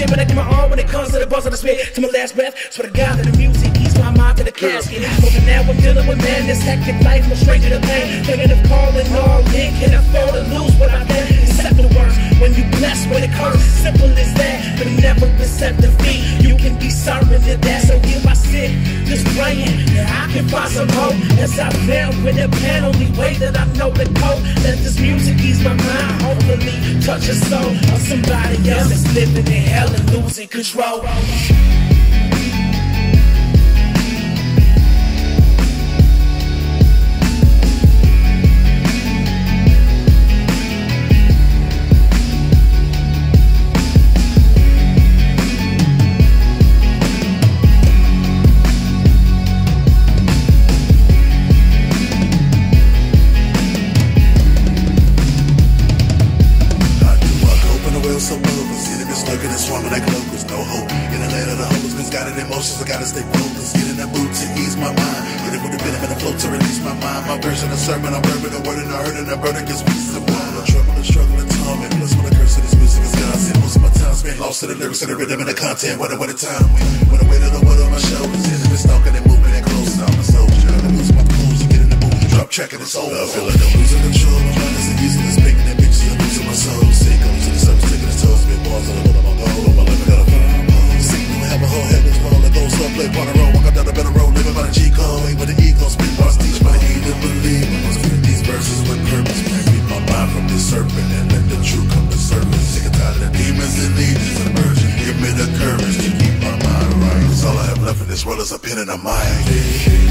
shit, but I give my all when it comes to the buzz of the spit. To my last breath, swear to God that the music ease my mind to the casket. But now I'm dealing with madness, hectic life, no stranger to pain. Thinking of calling all in, can afford to lose what I've been. Accept the worst when you bless when it curse. Simple as that, but never accept defeat. You can be certain of that, so give my sit, just praying that I can find some hope. As I found with the pen, only way that I know to cope. Let this music ease my mind, hopefully touch the soul of somebody else that's living in hell and losing control. So bogus, enemies lurking and swarming like locusts, no hope. In the land of the hopeless, misguided emotions, I gotta stay focused. Get in the mood to ease my mind, get it with the benefit of flow to release my mind. My version of sermon, I'm verbing the word and the hurt and the burden gets peace of mind. The trouble, the struggle, the torment, plus when the curse of this music is God. See, most of my time spent lost to the lyrics and the rhythm and the content. What a time when the weight of the world on my shoulders, enemies stalking and moving and close. I'm a soldier, I lose my clothes, get in the mood, drop track and it's over. I feel like I'm losing control, my mind isn't using this painting and pictures, I'm losing my soul. See, coming to the surface, taking its toes, spit balls on the middle of my goal. My life, I got a firm hold. See, no have a whole heavens roll, let go, slow play, part of road, walk out down the better road, living by the G code, ain't with the ego, spit bars, teach by the heathen believe. I must read these verses with purpose, man, read my mind from this serpent and let the truth come to surface. Sick and tired of the demons and legions emerging, give me the courage to keep my mind right. Cause all I have left in this world is a pen and a mind.